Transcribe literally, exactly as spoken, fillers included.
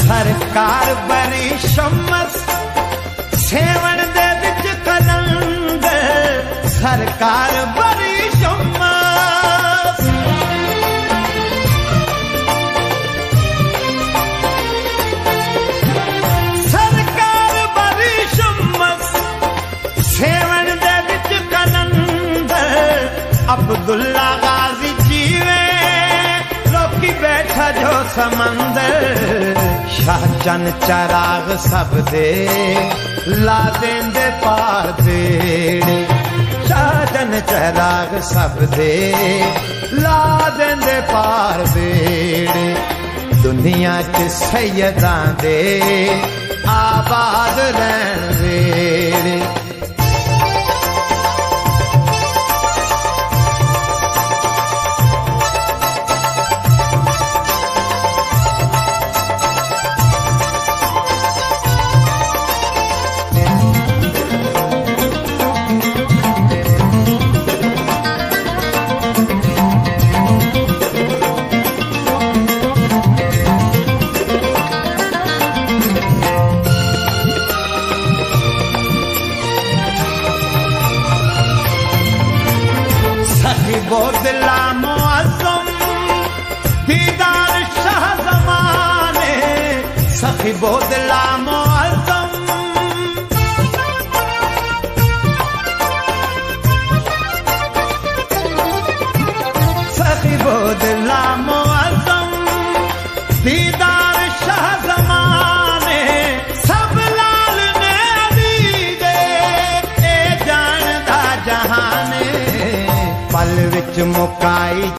सरकार बरी शमस सेवन दे विच कलंग सरकार बरी शमस सरकार बरी शमस सेवन दे विच कलंग अब्दुल्ला गाजी जीवे लोकी बैठा जो समंदर शाहजन चराग सब दे ला देंदे पार बेड़े शाहजन चराग सब दे ला देंदे पार बेड़े दुनिया च सैयदां दे आबाद रहन वेड़े बोदला मुअज़्ज़म दीदार शाह ज़माने सखी बोदला मुअज़्ज़म सखी बोदला मुअज़्ज़म दीदार शाह ज़माने सब लाल ने अली दे ए जानदा जहाने पल विच मुकाई